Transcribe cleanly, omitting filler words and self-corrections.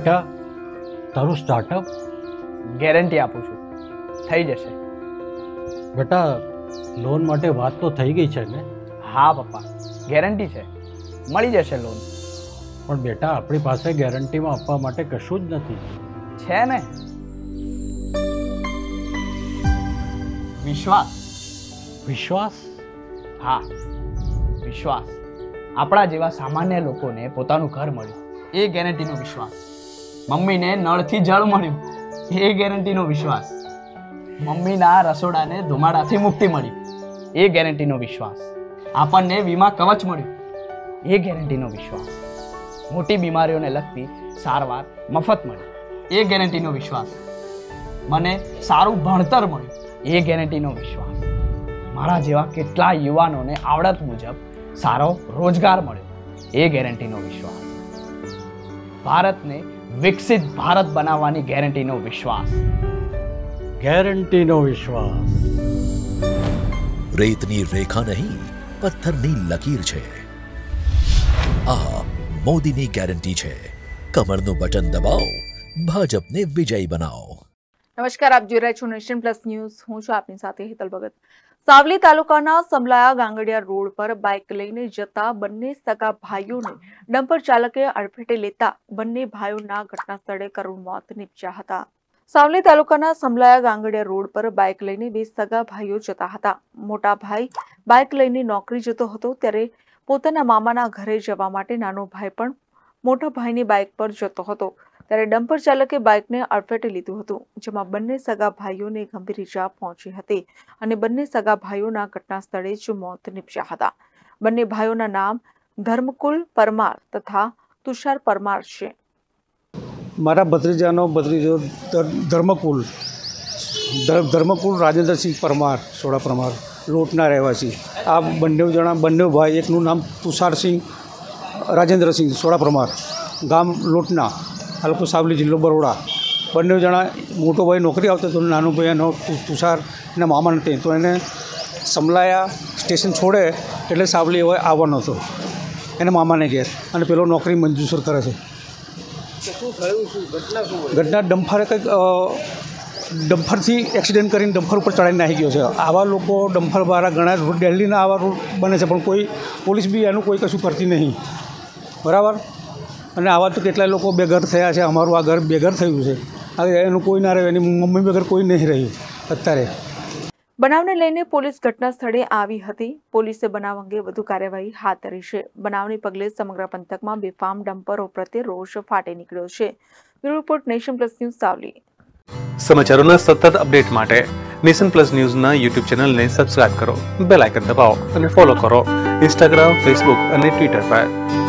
બેટા, તારું startup? Guarantee આપું છું, થઈ જશે. બેટા, લોન માટે વાત તો થઈ ગઈ છે ને? હા પપ્પા, ગેરંટી છે, મળી જશે લોન. પણ બેટા, આપણી પાસે ગેરંટીમાં આપવા માટે કશું જ નથી. છે ને, વિશ્વાસ. વિશ્વાસ? હા, વિશ્વાસ. આપણા જેવા સામાન્ય લોકોને પોતાનું ઘર મળ્યું, એ ગેરંટીનો વિશ્વાસ. મમ્મીને નળથી જળ મળ્યું, એ ગેરંટીનો વિશ્વાસ. મમ્મીના રસોડાને ધુમાડાથી મુક્તિ મળી, એ ગેરંટીનો વિશ્વાસ. આપણને વીમા કવચ મળ્યું, એ ગેરંટીનો વિશ્વાસ. મોટી બીમારીઓને લગતી સારવાર મફત મળી, એ ગેરંટીનો વિશ્વાસ. મને સારું ભણતર મળ્યું, એ ગેરંટીનો વિશ્વાસ. મારા જેવા કેટલા યુવાનોને આવડત મુજબ સારો રોજગાર મળ્યો, એ ગેરંટીનો વિશ્વાસ. ભારતને વિકસિત ભારત બનાવવાની ગેરંટીનો વિશ્વાસ. ગેરંટીનો વિશ્વાસ. રેતની રેખા નહીં, પથ્થરની લકીર છે. આ મોદીની ગેરંટી છે. કમરનું બટન દબાવો, ભાજપને વિજયી બનાવો. નમસ્કાર, આપ જોઈ રહ્યા છો નેશન પ્લસ ન્યૂઝ. હું છું આપની સાથે હેતલ ભગત. સાવલી તાલુકાના સમલાયા ગાંગડિયા રોડ પર બાઇક લઈને જતા બંને સગા ભાઈઓને ડમ્પર ચાલકે અડફેટે લેતા બંને ભાઈઓના ઘટના સ્થળે કરુણ મોત નીપજ્યા હતા. સાવલી તાલુકાના સમલાયા ગાંગડિયા રોડ પર બાઇક લઈને બે સગા ભાઈઓ જતા હતા. મોટા ભાઈ બાઇક લઈને નોકરી જતો હતો ત્યારે પોતાના મામાના ઘરે જવા માટે નાનો ભાઈ પણ મોટા ભાઈની બાઇક પર જતો હતો ત્યારે ડમ્પર ચાલકે બાઇકને અડફેટે લીધું હતું, જેમાં બંને સગા ભાઈઓને ગંભીર ઈજા પહોંચી હતી અને બંને સગા ભાઈઓના ઘટના સ્થળે જ મોત નીપજ્યા હતા. બંને ભાઈઓના નામ ધર્મકુલ પરમાર તથા તુષાર પરમાર છે. મારા ભત્રીજો ધર્મકુલ રાજેન્દ્રસિંહ પરમાર, સોડા પરમાર, લોટના રહેવાસી. આ બંને ભાઈ, એકનું નામ તુષારસિંહ રાજેન્દ્રસિંહ સોડા પરમાર, ગામ લોટના, આ લોકો સાવલી જિલ્લો બરોડા. બંને જણા, મોટો ભાઈ નોકરી આવતો હતો, નાનો ભાઈ એનો તુષાર એના મામા નથી, તો એને સમલાયા સ્ટેશન છોડે એટલે સાવલી હવે આવવાનો હતો એના મામાને ઘેર, અને પેલો નોકરી મંજૂર કરે છે. ઘટના ડમ્ફરથી એક્સિડન્ટ કરીને ડમ્ફર ઉપર ચડાવીને નાખી ગયો છે. આવા લોકો ડમ્ફરવાળા ઘણા દિલ્હીના આવા રોડ બને છે, પણ કોઈ પોલીસ બી એનું કોઈ કશું કરતી નહીં, બરાબર. અને આવા તો કેટલાય લોકો બેઘર થયા છે. અમારું આ ઘર બેઘર થયું છે, એનું કોઈ ના રહ્યું, એની મમ્મી વગર કોઈ નહીં રહ્યું અત્યારે. બનાવને લઈને પોલીસ ઘટના સ્થળે આવી હતી. પોલીસે બનાવ અંગે વધુ કાર્યવાહી હાથ ધરી છે. બનાવને પગલે સમગ્ર પંથકમાં બેફામ ડમ્પરો પ્રત્યે રોષ ફાટી નીકળ્યો છે. Bureau report, nation plus news, Savli. સમાચારોના સતત અપડેટ માટે નેશન પ્લસ ન્યૂઝના યુટ્યુબ ચેનલને સબસ્ક્રાઇબ કરો, બેલ આઇકન દબાવો અને ફોલો કરો ઇન્સ્ટાગ્રામ, ફેસબુક અને ટ્વિટર પર.